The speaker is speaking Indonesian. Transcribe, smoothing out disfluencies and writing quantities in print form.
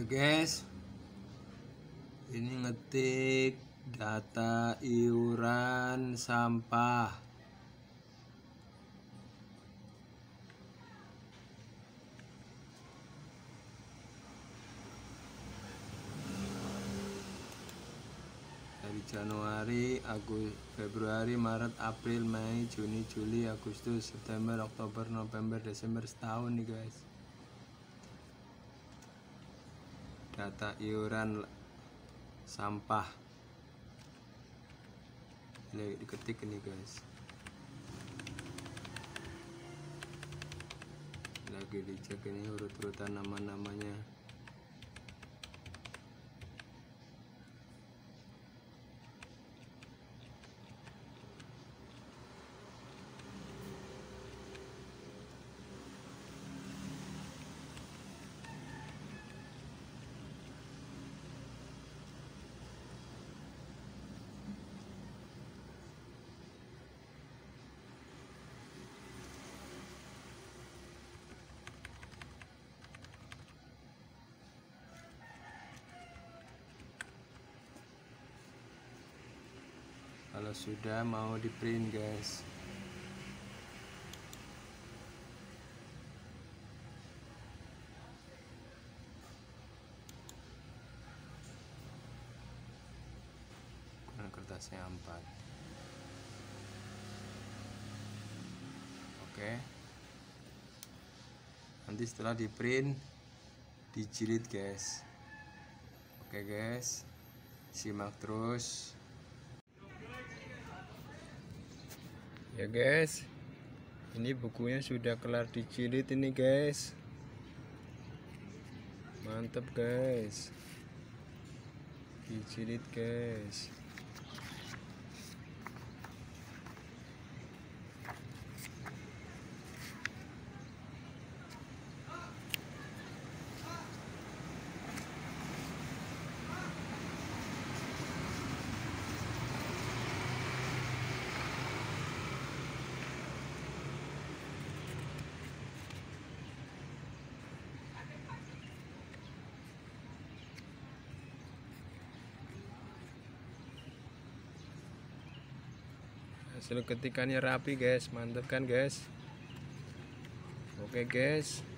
Ya guys, ini ngetik data iuran sampah. Dari Januari, Februari, Maret, April, Mei, Juni, Juli, Agustus, September, Oktober, November, Desember, setahun nih guys. Data iuran sampah ini diketik ini guys, lagi dicek ini urut-urutan nama-namanya. Kalau sudah mau di print guys, kertasnya 4. Oke, nanti setelah di print dijilid guys. Oke guys, simak terus ya guys. Ini bukunya sudah kelar dijilid ini guys, mantep guys, dijilid guys. Hasil ketikannya rapi guys, mantap kan guys. Oke guys.